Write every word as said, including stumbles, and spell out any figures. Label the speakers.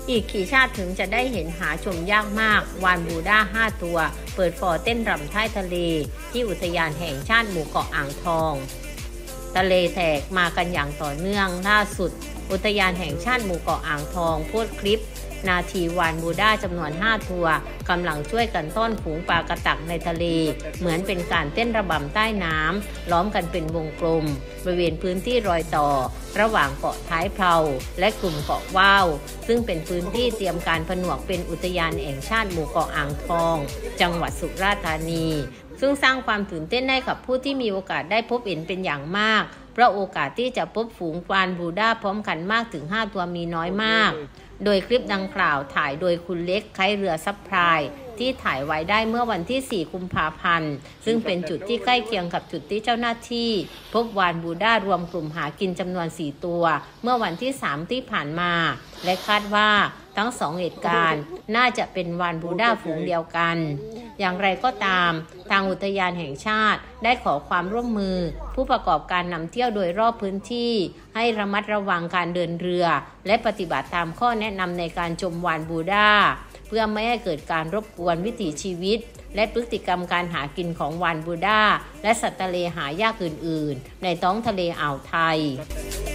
Speaker 1: อีกกี่ชาติถึงจะได้เห็นหาชมยากมากวานบูด้าห้าตัวเปิดฟอร์เต้นรำใต้ทะเลที่อุทยานแห่งชาติหมู่เกาะอ่างทองทะเลแตกมากันอย่างต่อเนื่องล่าสุดอุทยานแห่งชาติหมู่เกาะอ่างทองโพสต์คลิปนาทีวานบูด้าจำนวนห้าตัวกำลังช่วยกันต้อนฝูงปลากระตักในทะเลเหมือนเป็นการเต้นระบำใต้น้ำล้อมกันเป็นวงกลมบริเวณพื้นที่รอยต่อระหว่างเกาะท้ายเพลาและกลุ่มเกาะว่าวซึ่งเป็นพื้นที่เตรียมการผนวกเป็นอุทยานแห่งชาติหมู่เกาะอ่างทองจังหวัดสุราษฎร์ธานีซึ่งสร้างความตื่นเต้นให้กับผู้ที่มีโอกาสได้พบเห็นเป็นอย่างมากเพราะโอกาสที่จะพบฝูงวานบูด้าพร้อมกันมากถึงห้าตัวมีน้อยมากโดยคลิปดังกล่าวถ่ายโดยคุณเล็กไคเรือซับพลายที่ถ่ายไว้ได้เมื่อวันที่สี่กุมภาพันธ์ซึ่งเป็นจุดที่ใกล้เคียงกับจุดที่เจ้าหน้าที่พบวานบูด้ารวมกลุ่มหากินจำนวนสี่ตัวเมื่อวันที่สามที่ผ่านมาและคาดว่าทั้งสองเหตุการณ์น่าจะเป็นวานบูด้าฝูงเดียวกันอย่างไรก็ตามทางอุทยานแห่งชาติได้ขอความร่วมมือผู้ประกอบการนำเที่ยวโดยรอบพื้นที่ให้ระมัดระวังการเดินเรือและปฏิบัติตามข้อแนะนำในการชมวานบูด้าเพื่อไม่ให้เกิดการรบกวนวิถีชีวิตและพฤติกรรมการหากินของวานบูด้าและสัตว์ทะเลหายากอื่นๆในท้องทะเลอ่าวไทย